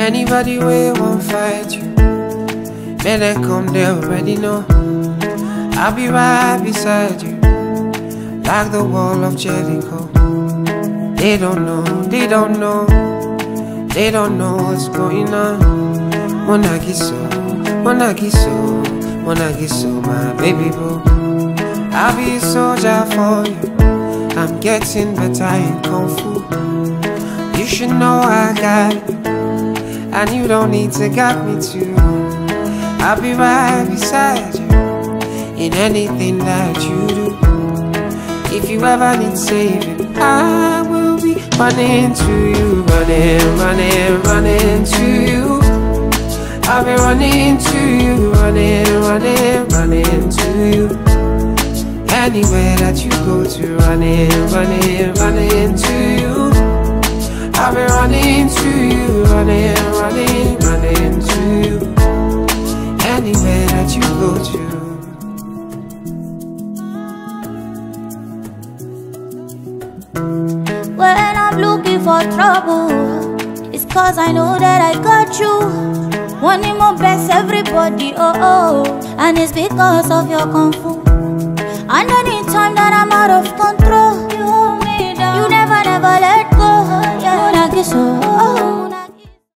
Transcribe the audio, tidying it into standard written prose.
Anybody will won't fight you, may they come, they already know. I'll be right beside you, like the wall of Jericho. They don't know, they don't know, they don't know what's going on. Monagiso, Monagiso, Monagiso, my baby boo. I'll be a soldier for you, I'm getting better in Kung Fu. You should know I got you, and you don't need to guide me too. I'll be right beside you in anything that you do. If you ever need saving, I will be running to you, running, running, running to you. I'll be running to you, running, running, running to you. Anywhere that you go to, running, running, running to you. I'll be running to you, running, running, running to you. Anywhere that you go to. When I'm looking for trouble, it's cause I know that I got you. Wanting more best everybody, oh oh. And it's because of your Kung Fu. And anytime that I'm out of